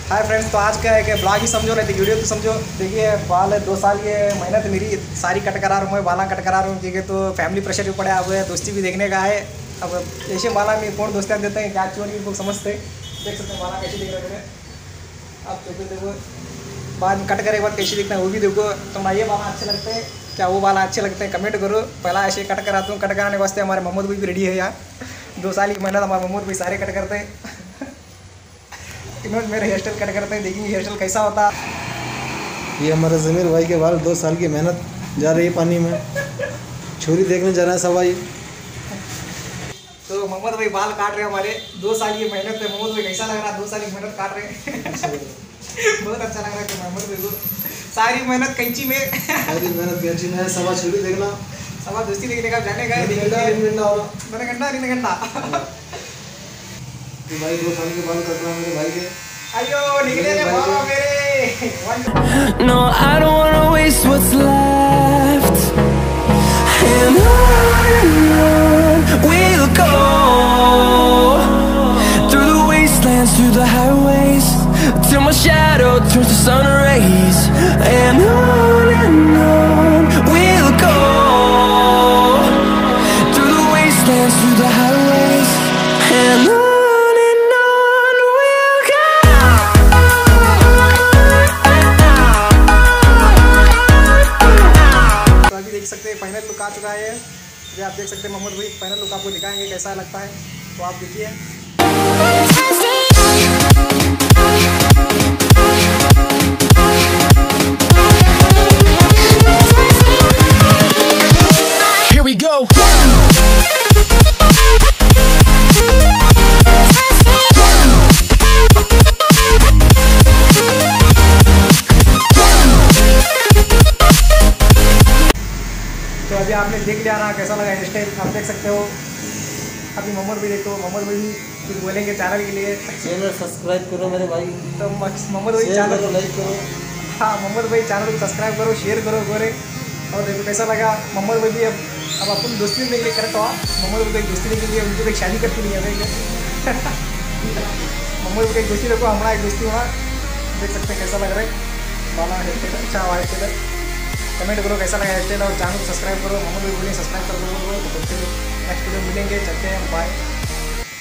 Hi friends, तो आज क्या है कि ब्लॉग ही समझो नहीं तो वीडियो तो समझो। देखिए बाल 2 साल ये मेहनत मेरी सारी कट करा रहा हूँ मैं, बाला कट करा रहा हूँ। ठीक है, तो फैमिली प्रेशर भी पड़ा अब है, दोस्ती भी देखने का है। अब ऐसे बाला में कौन दोस्तियाँ देते हैं क्या चोरी लोग समझते हैं। देख सकते हैं बाला कैसे दिख रहे हैं। अब देखो बाद कट करे बाद कैसे दिखता है वो भी देखो। तो ये बाला अच्छे लगते हैं क्या, वो बाला अच्छे लगते हैं कमेंट करो। पहला ऐसे कट कराता हूँ, कट कराने के वास्ते हमारे मोहम्मद भाई भी रेडी है यहाँ। 2 साल की मेहनत हमारे मोहम्मद भाई सारे कट करते हैं। इन्होंने मेरे हेयर स्टाइल कट करते हैं, देखेंगे हेयर स्टाइल कैसा होता। ये हमारे ज़मीर भाई के बाल 2 साल की मेहनत जा रही है पानी में। छुरी देखने जा रहा है सवाई। तो मोहम्मद भाई बाल काट रहे हैं हमारे, 2 साल की मेहनत है। मोहम्मद भाई कैसा लग रहा है 2 साल की मेहनत काट रहे हैं? बहुत अच्छा लग रहा है कि मोहम्मद भाई को सारी मेहनत कैंची में, सारी मेहनत कैंची में है। सवा छुरी देखना, सवा दोस्ती देखने का जाने का 3 घंटा भाई 2 साल के बाल कट रहा है मेरे भाई के। अयो निकले रे बाबा मेरे। No, I don't wanna waste what's left, and on we'll go, through the wastelands, through the highways, till my shadow turns to sun rays, and on we'll go, through the wastelands, through the highways, and on. देख सकते हैं final look आ चुका है। ये आप देख सकते हैं मोहम्मद भाई फाइनल लुक आपको दिखाएंगे कैसा लगता है, तो आप देखिए। Here we go. तो अभी आपने देख लिया ना कैसा लगा हेयर स्टाइल, आप देख सकते हो। अभी मोहम्मद भाई देखो, मोहम्मद भाई भी कुछ बोलेंगे चैनल के लिए। चैनल सब्सक्राइब करो मेरे भाई। तो मोहम्मद भाई चैनल को लाइक करो। हाँ मोहम्मद भाई चैनल को सब्सक्राइब करो, शेयर करो गोरे। और देखो कैसा लगा। मोहम्मद भाई भी अब अपन दोस्ती के लिए करेक्ट हुआ। मोहम्मद भाई दोस्ती के लिए उनको एक शादी करती नहीं है। मोहम्मद भाई दोस्ती देखो, हमारा एक दोस्ती हुआ। देख सकते हैं कैसा लग रहा है बाला हेयर स्टाइल। अच्छा हुआ हेयर स्टाइल, कमेंट करो कैसा लगा हेयर स्टाइल और चैनल को सब्सक्राइब करो। मोहम्मद भाई बोलिए सब्सक्राइब कर दो। तो नेक्स्ट वीडियो मिलेंगे, चलते हैं, बाय।